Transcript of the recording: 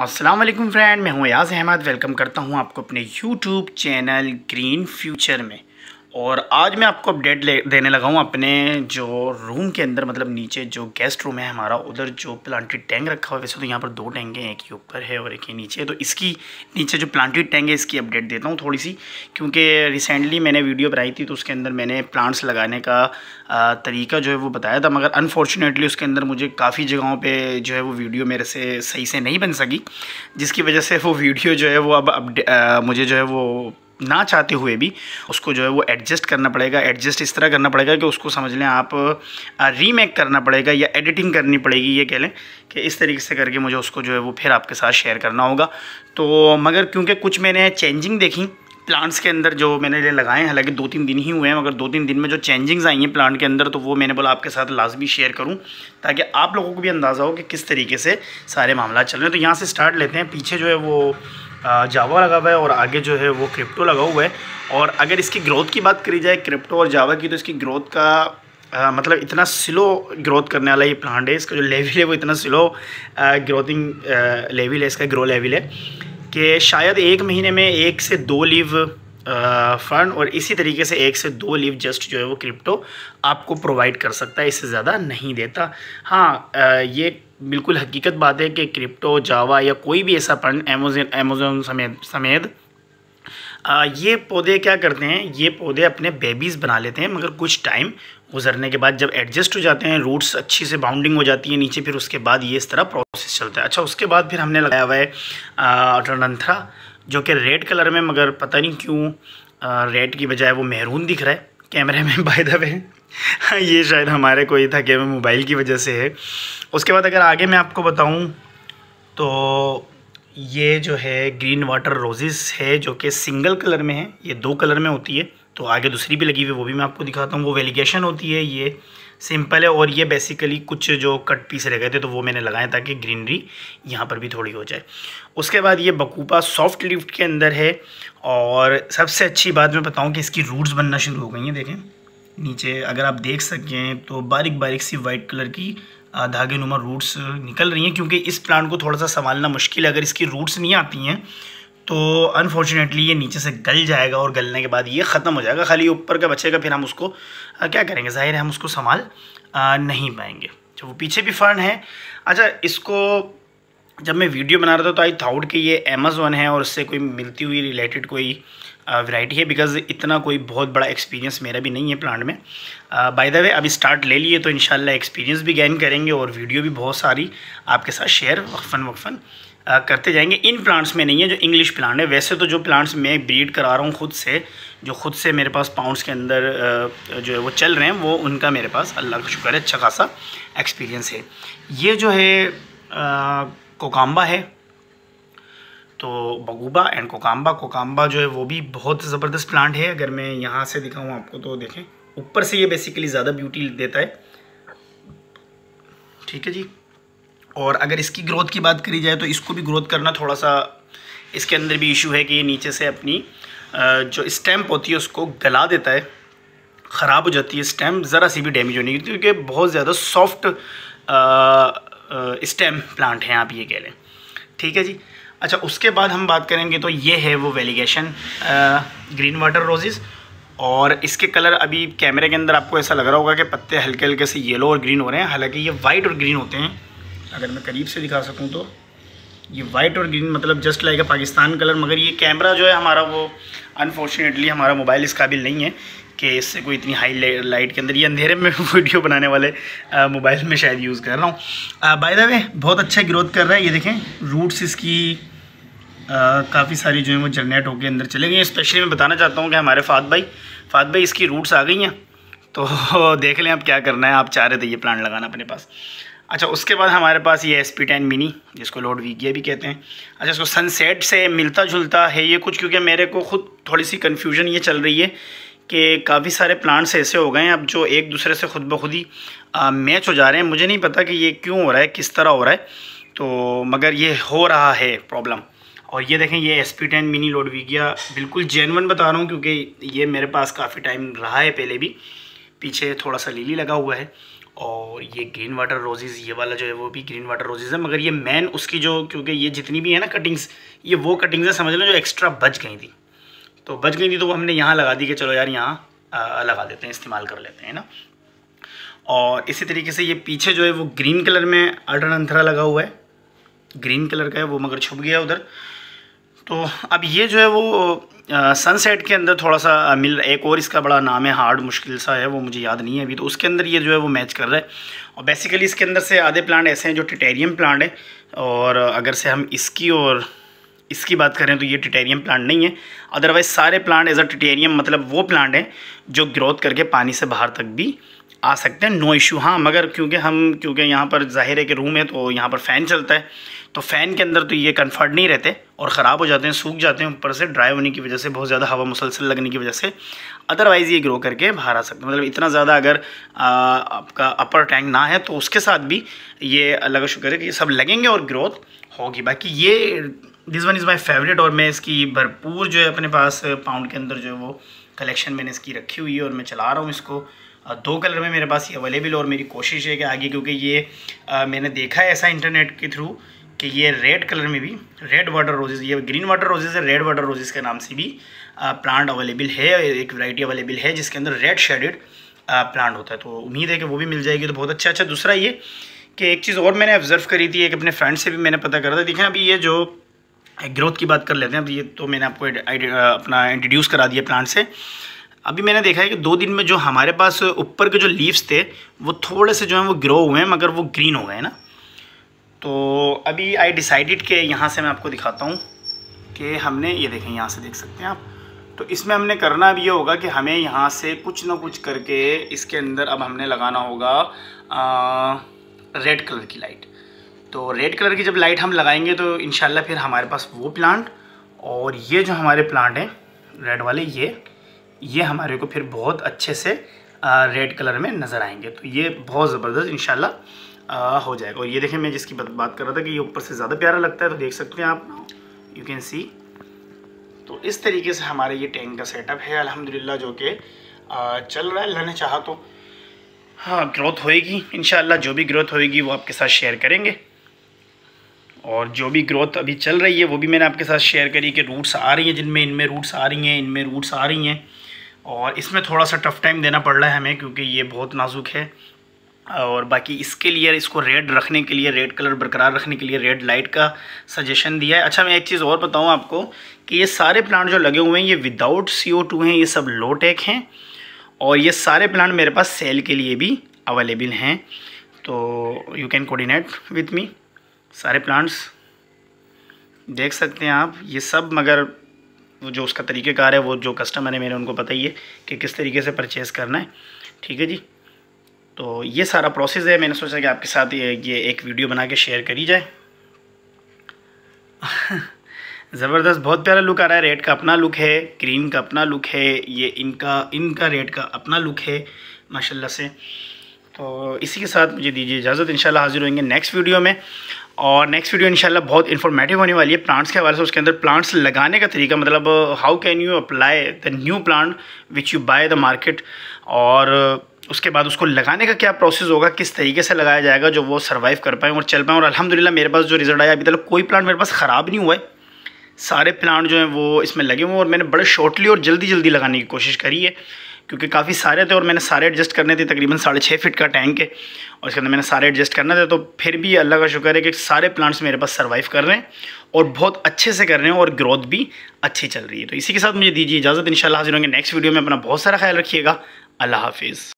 अस्सलाम वालेकुम फ्रेंड, मैं हूं याज़ अहमद। वेलकम करता हूं आपको अपने यूट्यूब चैनल ग्रीन फ्यूचर में। और आज मैं आपको अपडेट देने लगा हूं अपने जो रूम के अंदर, मतलब नीचे जो गेस्ट रूम है हमारा, उधर जो प्लांटेड टैंक रखा हुआ है। वैसे तो यहाँ पर दो टैंक हैं, एक ही ऊपर है और एक ही नीचे है। तो इसकी नीचे जो प्लांटेड टैंक है इसकी अपडेट देता हूँ थोड़ी सी, क्योंकि रिसेंटली मैंने वीडियो बनाई थी तो उसके अंदर मैंने प्लांट्स लगाने का तरीका जो है वो बताया था, मगर अनफॉर्चुनेटली उसके अंदर मुझे काफ़ी जगहों पे जो है वो वीडियो मेरे से सही से नहीं बन सकी, जिसकी वजह से वो वीडियो जो है वो अब मुझे जो है वो ना चाहते हुए भी उसको जो है वो एडजस्ट करना पड़ेगा। एडजस्ट इस तरह करना पड़ेगा कि उसको समझ लें आप रीमेक करना पड़ेगा या एडिटिंग करनी पड़ेगी, ये कह लें कि इस तरीके से करके मुझे उसको जो है वो फिर आपके साथ शेयर करना होगा। तो मगर क्योंकि कुछ मैंने चेंजिंग देखी प्लांट्स के अंदर जो मैंने लगाए हैं, हालांकि 2-3 दिन ही हुए हैं, मगर 2-3 दिन में जो चेंजिंग्स आई हैं प्लांट के अंदर, तो वो मैंने बोला आपके साथ लाजमी शेयर करूं ताकि आप लोगों को भी अंदाज़ा हो कि किस तरीके से सारे मामला चल रहे हैं। तो यहाँ से स्टार्ट लेते हैं। पीछे जो है वो जावा लगा हुआ है और आगे जो है वो क्रिप्टो लगा हुआ है। और अगर इसकी ग्रोथ की बात करी जाए क्रिप्टो और जावा की, तो इसकी ग्रोथ का मतलब इतना स्लो ग्रोथ करने वाला ये प्लांट है। इसका जो लेवल है वो इतना स्लो ग्रोथिंग लेवल है, इसका ग्रो लेवल है कि शायद 1 महीने में 1 से 2 लीव फर्न और इसी तरीके से 1 से 2 लीव जस्ट जो है वो क्रिप्टो आपको प्रोवाइड कर सकता है, इससे ज़्यादा नहीं देता। हाँ, ये बिल्कुल हकीकत बात है कि क्रिप्टो, जावा या कोई भी ऐसा फंड, अमेज़न समेत ये पौधे क्या करते हैं, ये पौधे अपने बेबीज़ बना लेते हैं, मगर कुछ टाइम गुजरने के बाद जब एडजस्ट हो जाते हैं, रूट्स अच्छी से बाउंडिंग हो जाती है नीचे, फिर उसके बाद ये इस तरह प्रोसेस चलता है। अच्छा, उसके बाद फिर हमने लगाया हुआ है अटरनंथरा, जो कि रेड कलर में, मगर पता नहीं क्यों रेड की बजाय वो मेहरून दिख रहा है कैमरे में, बाय द वे। ये शायद हमारे कोई थके हुए मोबाइल की वजह से है। उसके बाद अगर आगे मैं आपको बताऊं तो ये जो है ग्रीन वाटर रोजेस है, जो कि सिंगल कलर में है, ये 2 कलर में होती है। तो आगे दूसरी भी लगी हुई है, वो भी मैं आपको दिखाता हूँ। वो वेलिगेशन होती है, ये सिंपल है। और ये बेसिकली कुछ जो कट पीस रह गए थे तो वो मैंने लगाया ताकि ग्रीनरी यहाँ पर भी थोड़ी हो जाए। उसके बाद ये बकूपा सॉफ्ट लिफ्ट के अंदर है। और सबसे अच्छी बात मैं बताऊँ कि इसकी रूट्स बनना शुरू हो गई हैं। देखें नीचे अगर आप देख सकें तो बारीक बारीक सी वाइट कलर की धागे नुमा रूट्स निकल रही हैं, क्योंकि इस प्लांट को थोड़ा सा संभालना मुश्किल है। अगर इसकी रूट्स नहीं आती हैं तो अनफॉर्चुनेटली ये नीचे से गल जाएगा और गलने के बाद ये ख़त्म हो जाएगा, खाली ऊपर का बचेगा। फिर हम उसको क्या करेंगे, ज़ाहिर है हम उसको संभाल नहीं पाएंगे। तो वो पीछे भी फर्न है। अच्छा, इसको जब मैं वीडियो बना रहा था तो आई थाउट कि ये अमेज़न है और उससे कोई मिलती हुई रिलेटेड कोई वैरायटी है, बिकॉज़ इतना कोई बहुत बड़ा एक्सपीरियंस मेरा भी नहीं है प्लांट में। बाय द वे अभी स्टार्ट ले लिए तो इंशाल्लाह एक्सपीरियंस भी गेन करेंगे और वीडियो भी बहुत सारी आपके साथ शेयर वक्फन करते जाएंगे। इन प्लांट्स में नहीं है जो इंग्लिश प्लांट है। वैसे तो जो प्लांट्स मैं ब्रीड करा रहा हूँ खुद से, जो खुद से मेरे पास पाउंड्स के अंदर जो है वो चल रहे हैं, वो उनका मेरे पास अल्लाह का शुक्र है अच्छा खासा एक्सपीरियंस है। ये जो है कोकाम्बा है, तो बगूबा एंड कोकाम्बा जो है वो भी बहुत ज़बरदस्त प्लांट है। अगर मैं यहाँ से दिखाऊँ आपको तो देखें, ऊपर से ये बेसिकली ज़्यादा ब्यूटी देता है, ठीक है जी। और अगर इसकी ग्रोथ की बात करी जाए तो इसको भी ग्रोथ करना थोड़ा सा, इसके अंदर भी इशू है कि ये नीचे से अपनी जो स्टेम होती है उसको गला देता है, ख़राब हो जाती है स्टेम, ज़रा सी भी डैमेज होने की, क्योंकि बहुत ज़्यादा सॉफ्ट स्टेम प्लांट हैं आप ये कह लें, ठीक है जी। अच्छा, उसके बाद हम बात करेंगे तो ये है वो वेलिगेशन ग्रीन वाटर रोजेज़। और इसके कलर अभी कैमरे के अंदर आपको ऐसा लग रहा होगा कि पत्ते हल्के हल्के से येलो और ग्रीन हो रहे हैं, हालांकि ये वाइट और ग्रीन होते हैं। अगर मैं करीब से दिखा सकूं तो ये वाइट और ग्रीन मतलब जस्ट लाइक पाकिस्तान कलर। मगर ये कैमरा जो है हमारा, वो अनफॉर्चुनेटली हमारा मोबाइल इस काबिल नहीं है कि इससे कोई इतनी हाई लाइट के अंदर, ये अंधेरे में वीडियो बनाने वाले मोबाइल में शायद यूज़ कर रहा हूँ। बाय द वे बहुत अच्छा ग्रोथ कर रहा है। ये देखें रूट्स इसकी काफ़ी सारी जो है वो जनरेट होकर अंदर चले गई हैं। स्पेशली मैं बताना चाहता हूँ कि हमारे फात भाई इसकी रूट्स आ गई हैं, तो देख लें अब क्या करना है। आप चाह रहे थे ये प्लांट लगाना अपने पास। अच्छा, उसके बाद हमारे पास ये SP10 मिनी, जिसको लॉर्ड वीगिया भी कहते हैं। अच्छा, इसको सनसेट से मिलता जुलता है ये कुछ, क्योंकि मेरे को खुद थोड़ी सी कन्फ्यूजन ये चल रही है कि काफ़ी सारे प्लांट्स ऐसे हो गए हैं अब जो एक दूसरे से खुद ब खुद ही मैच हो जा रहे हैं। मुझे नहीं पता कि ये क्यों हो रहा है, किस तरह हो रहा है, तो मगर ये हो रहा है प्रॉब्लम। और ये देखें, ये SP10 मिनी लॉर्ड वीगिया बिल्कुल जेन्युइन बता रहा हूँ, क्योंकि ये मेरे पास काफ़ी टाइम रहा है पहले भी। पीछे थोड़ा सा लीली लगा हुआ है और ये ग्रीन वाटर रोजेज़, ये वाला जो है वो भी ग्रीन वाटर रोजेज़ है, मगर ये मेन उसकी जो, क्योंकि ये जितनी भी है ना कटिंग्स, ये वो कटिंग्स है समझ लो जो एक्स्ट्रा बच गई थी, तो वो हमने यहाँ लगा दी कि चलो यार यहाँ लगा देते हैं, इस्तेमाल कर लेते हैं ना। और इसी तरीके से ये पीछे जो है वो ग्रीन कलर में अल्टरनंथरा लगा हुआ है, ग्रीन कलर का है वो, मगर छुप गया उधर। तो अब ये जो है वो सनसेट के अंदर थोड़ा सा एक और इसका बड़ा नाम है, हार्ड मुश्किल सा है, वो मुझे याद नहीं है अभी, तो उसके अंदर ये जो है वो मैच कर रहा है। और बेसिकली इसके अंदर से आधे प्लांट ऐसे हैं जो टिटेरियम प्लांट है, और अगर से हम इसकी बात करें तो ये टिटेरियम प्लांट नहीं है। अदरवाइज़ सारे प्लांट एज अ टिटेरियम, मतलब वो प्लांट है जो ग्रोथ करके पानी से बाहर तक भी आ सकते हैं, नो इशू। हाँ, मगर क्योंकि यहाँ पर जाहिर है कि रूम है, तो यहाँ पर फ़ैन चलता है, तो फ़ैन के अंदर तो ये कन्फर्ट नहीं रहते और ख़राब हो जाते हैं, सूख जाते हैं ऊपर से, ड्राई होने की वजह से, बहुत ज़्यादा हवा मुसलसल लगने की वजह से। अदरवाइज़ ये ग्रो करके बाहर आ सकते हैं, मतलब इतना ज़्यादा अगर आपका अपर टैंक ना है तो उसके साथ भी ये अल्लाह का शुक्र है कि ये सब लगेंगे और ग्रोथ होगी। बाकी ये this one is my favourite, और मैं इसकी भरपूर जो है अपने पास पाउंड के अंदर जो है वो कलेक्शन मैंने इसकी रखी हुई है, और मैं चला रहा हूँ इसको। 2 कलर में मेरे पास ये अवेलेबल, और मेरी कोशिश है कि आगे, क्योंकि ये मैंने देखा है ऐसा इंटरनेट के थ्रू कि ये रेड कलर में भी, रेड वाटर रोजेज़, ये ग्रीन वाटर रोजेज़ है, रेड वाटर रोजेज़ के नाम से भी प्लांट अवेलेबल है, एक वैरायटी अवेलेबल है जिसके अंदर रेड शेडेड प्लांट होता है, तो उम्मीद है कि वो भी मिल जाएगी, तो बहुत अच्छा। दूसरा ये कि एक चीज़ और मैंने ऑब्ज़र्व करी थी, एक अपने फ्रेंड से भी मैंने पता करा था। देखें अभी ये जो ग्रोथ की बात कर लेते हैं, अब ये तो मैंने आपको अपना इंट्रोड्यूस करा दिया प्लांट से। अभी मैंने देखा है कि 2 दिन में जो हमारे पास ऊपर के जो लीव्स थे वो थोड़े से जो हैं वो ग्रो हुए हैं, मगर वो ग्रीन हो गए ना। तो अभी आई डिसाइडेड कि यहाँ से मैं आपको दिखाता हूँ कि हमने, ये देखें यहाँ से देख सकते हैं आप, तो इसमें हमने करना अब ये होगा कि हमें यहाँ से कुछ ना कुछ करके इसके अंदर अब हमने लगाना होगा रेड कलर की लाइट। तो रेड कलर की जब लाइट हम लगाएंगे तो इंशाल्लाह फिर हमारे पास वो प्लांट और ये जो हमारे प्लांट हैं रेड वाले, ये हमारे को फिर बहुत अच्छे से रेड कलर में नज़र आएंगे। तो ये बहुत ज़बरदस्त इंशाल्लाह हो जाएगा। और ये देखें, मैं जिसकी बात कर रहा था कि ये ऊपर से ज़्यादा प्यारा लगता है, तो देख सकते हैं आप, यू कैन सी। तो इस तरीके से हमारे ये टैंक का सेटअप है अल्हम्दुलिल्लाह, जो कि चल रहा है। अल्लाह ने चाहा तो हाँ ग्रोथ होएगी इंशाल्लाह, जो भी ग्रोथ होएगी वो आपके साथ शेयर करेंगे। और जो भी ग्रोथ अभी चल रही है वो भी मैंने आपके साथ शेयर करी कि रूट्स आ रही हैं, जिनमें इनमें रूट्स आ रही हैं, इनमें रूट्स आ रही हैं। और इसमें थोड़ा सा टफ़ टाइम देना पड़ रहा है हमें, क्योंकि ये बहुत नाजुक है। और बाकी इसके लिए, इसको रेड रखने के लिए, रेड कलर बरकरार रखने के लिए रेड लाइट का सजेशन दिया है। अच्छा, मैं एक चीज़ और बताऊं आपको कि ये सारे प्लांट जो लगे हुए हैं ये विदाउट CO2 हैं, ये सब लो टेक हैं, और ये सारे प्लांट मेरे पास सेल के लिए भी अवेलेबल हैं। तो you can coordinate with me. सारे प्लांट्स देख सकते हैं आप, ये सब, मगर वो जो उसका तरीक़ेकार है, वो जो कस्टमर है मेरे, उनको पता ही है कि किस तरीके से परचेज़ करना है। ठीक है जी, तो ये सारा प्रोसेस है। मैंने सोचा कि आपके साथ ये एक वीडियो बना के शेयर करी जाए। ज़बरदस्त, बहुत प्यारा लुक आ रहा है। रेड का अपना लुक है, ग्रीन का अपना लुक है, ये इनका रेड का अपना लुक है माशाल्लाह से। तो इसी के साथ मुझे दीजिए इजाज़त, इंशाल्लाह हाज़िर होंगे नेक्स्ट वीडियो में। और नेक्स्ट वीडियो इंशाल्लाह बहुत इन्फॉर्मेटिव होने वाली है प्लांट्स के हवाले से। उसके अंदर प्लांट्स लगाने का तरीका, मतलब how can you apply the new plant which you buy the market, और उसके बाद उसको लगाने का क्या प्रोसेस होगा, किस तरीके से लगाया जाएगा जो वो सर्वाइव कर पाएँ और चल पाएँ। और अल्हम्दुलिल्लाह मेरे पास जो रिज़ल्ट आया, अभी तक कोई प्लांट मेरे पास ख़राब नहीं हुआ है, सारे प्लांट जो हैं वो इसमें लगे हुए हैं। और मैंने बड़े शॉर्टली और जल्दी लगाने की कोशिश करी है, क्योंकि काफ़ी सारे थे और मैंने सारे एडजस्ट करने थे। तकरीबन 6.5 फीट का टैंक है और इसके अंदर मैंने सारे एडजस्ट करना था। तो फिर भी अल्लाह का शुक्र है कि सारे प्लांट्स मेरे पास सर्वाइव कर रहे हैं और बहुत अच्छे से कर रहे हैं, और ग्रोथ भी अच्छी चल रही है। तो इसी के साथ मुझे दीजिए इजाज़त, इंशाल्लाह हाज़िर होंगे नेक्स्ट वीडियो में। अपना बहुत सारा ख्याल रखिएगा। अल्लाह हाफिज़।